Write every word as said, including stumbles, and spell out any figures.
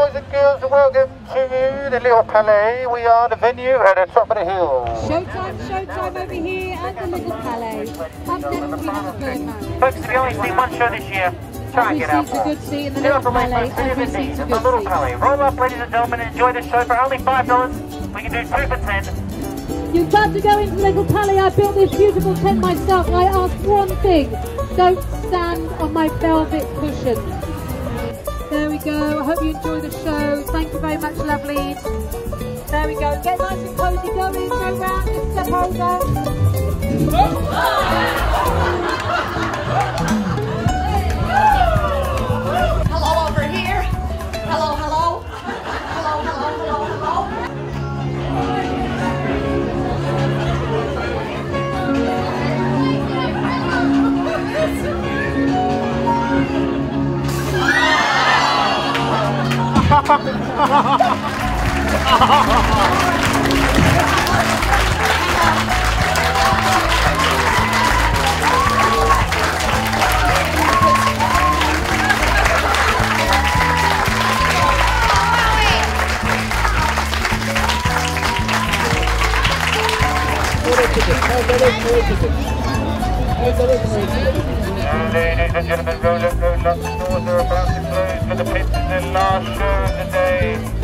boys and girls, and welcome to the Little Palais. We are the venue at the top of the hill. Showtime, showtime over here at the Little Palais. Up next we have a Birdman. Folks, if you only see one show this year, try and get out Every seat's a good seat in the Little Little Palais. Palais, Every seat's a the good Little seat. Palais. Roll up, ladies and gentlemen, and enjoy the show for only five dollars. We can do two for ten. You've got to go into the Little Palais. I built this beautiful tent myself, and I ask one thing: don't stand on my velvet cushions. There we go. I hope you enjoy the show. Thank you very much, lovely. There we go. Get nice and cozy going. Go round this step holder. Hello over here. Hello, hello. Hello, hello, hello, hello. Ladies and gentlemen, roll up, roll up. The doors are about to close for the pits in the last show of the day.